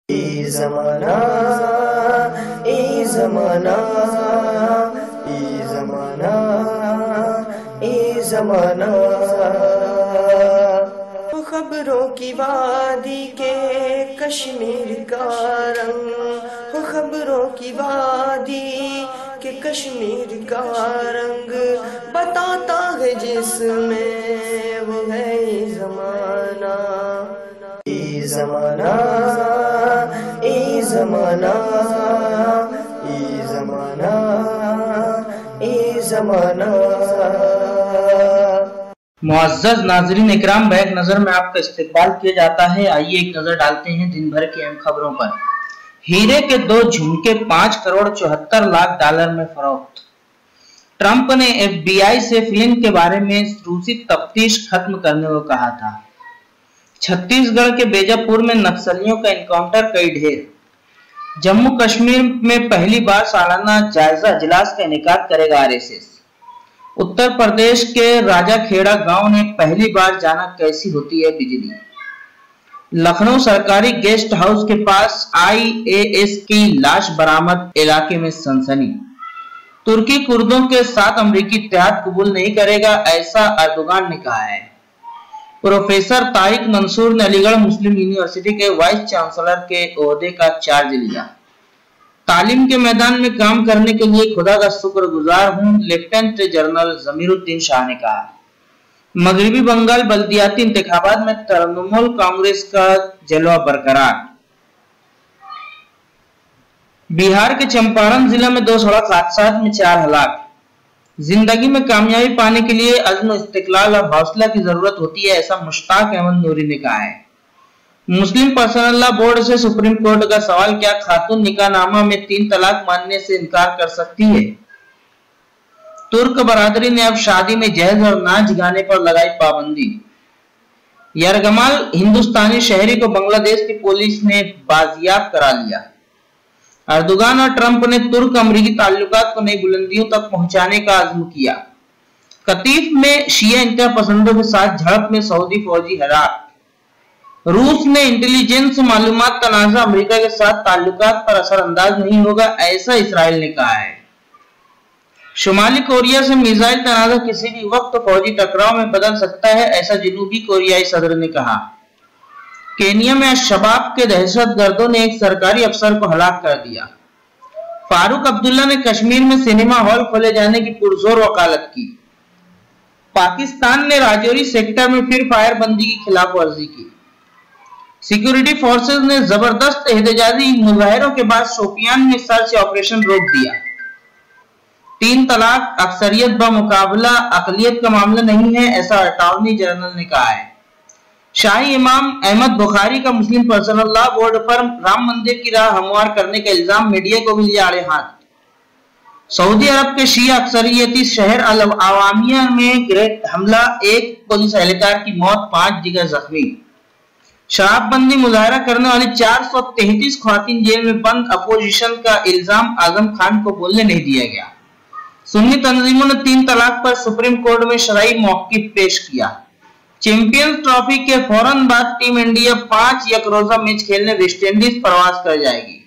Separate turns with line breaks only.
اے زمانہ اے زمانہ اے زمانہ اے زمانہ، خبروں کی وادی کے کشمیر کا رنگ، خبروں کی وادی کے کشمیر کا رنگ بتاتا ہے جس میں وہ ہے زمانہ، اے زمانہ اے زمانہ اے زمانہ اے زمانہ۔
معزز ناظرین اکرام، بیک نظر میں آپ کا استقبال کیا جاتا ہے۔ آئیے ایک نظر ڈالتے ہیں دن بھر کی اہم خبروں پر۔ ہیرے کے 2 جھمکے 5 کروڑ 74 لاکھ ڈالر میں فروخت۔ ٹرمپ نے ایف بی آئی سے فلم کے بارے میں روسی تفتیش ختم کرنے کو کہا تھا۔ چھتیس گڑھ کے بیجا پور میں نکسلیوں کا انکاؤنٹر، کئی ڈھیر۔ جموں کشمیر میں پہلی بار سالانہ جائزہ اجلاس کا انعقاد کرے گا RSS۔ اتر پردیش کے راجا کھیڑا گاؤں نے پہلی بار جانا کیسی ہوتی ہے بجلی۔ لکھنؤ سرکاری گیسٹ ہاؤس کے پاس IAS کی لاش برآمد، علاقے میں سنسنی۔ ترکی کردوں کے ساتھ امریکی اتحاد قبول نہیں کرے گا، ایسا اردوغان نے کہا ہے۔ پروفیسر طارق منصور نے علی گڑھ مسلم یونیورسٹی کے وائس چانسلر کے عہدے کا چارج لیا۔ تعلیم کے میدان میں کام کرنے کے لیے خدا کا شکر گزار ہوں، لیفٹیننٹ جنرل ضمیر الدین شاہ نے کہا۔ مغربی بنگال بلدیاتی انتخابات میں ترنمول کانگریس کا جلوہ برقرار۔ بہار کے چمپارن ضلع میں 2 سڑک حادثات میں 4 ہلاک۔ زندگی میں کامیابی پانے کے لیے عزم، استقلال اور حوصلہ کی ضرورت ہوتی ہے، ایسا مشتاق احمد نوری نے کہا ہے۔ مسلم پرسنل لا بورڈ سے سپریم کورٹ کا سوال، کیا خاتون نکاح نامہ میں 3 طلاق ماننے سے انکار کر سکتی ہے؟ ترک برادری نے اب شادی میں جہیز اور ناچ گانے پر لگائی پابندی۔ یرغمال ہندوستانی شہری کو بنگلہ دیش کی پولیس نے بازیاب کرا لیا۔ اردوغان اور ٹرمپ نے ترک امریکی تعلقات کو نئی بلندیوں تک پہنچانے کا عزم کیا۔ قطیف میں شیعہ انتہا پسندوں کے ساتھ جھڑپ میں سعودی فوجی ہلاک۔ روس نے انٹیلیجنس معلومات تنازع امریکہ کے ساتھ تعلقات پر اثر انداز نہیں ہوگا، ایسا اسرائیل نے کہا ہے۔ شمالی کوریا سے میزائل تنازع کسی بھی وقت فوجی ٹکراؤ میں بدل سکتا ہے، ایسا جنوبی کوریائی صدر نے کہا۔ کینیا میں الشباب کے دہشت گردوں نے ایک سرکاری افسر کو ہلاک کر دیا۔ فاروق عبداللہ نے کشمیر میں سینما ہال کھولے جانے کی پرزور وکالت کی۔ پاکستان نے راجوری سیکٹر میں پھر فائر بندی کی خلاف ورزی کی۔ سیکورٹی فورسز نے زبردست احتجاجی مظاہروں کے بعد شوپیان میں سرچ آپریشن روک دیا۔ 3 طلاق اکثریت بمقابلہ اقلیت کا معاملہ نہیں ہے، ایسا اٹارنی جنرل نے کہا ہے۔ شاہی امام احمد بخاری کا مسلم پرسنل لا بورڈ پر رام مندر کی راہ ہموار کرنے کا الزام، میڈیا کو بھی لیا آڑے ہاتھ۔ سعودی عرب کے شیعہ اکثریتی شہر العوامیہ میں گریٹ حملہ، 1 پولیس اہلکار کی موت، 5 دیگر زخمی۔ شراب بندی مظاہرہ کرنے والی 433 خواتین جیل میں بند، اپوزیشن کا الزام، اعظم خان کو بولنے نہیں دیا گیا۔ سنی تنظیموں نے 3 طلاق پر سپریم کورٹ میں شرعی موقف پیش کیا۔ چیمپئنز ٹرافی کے فوراً بعد ٹیم انڈیا 5 یک روزہ میچ کھیلنے ویسٹ انڈیز پرواز کر جائے گی۔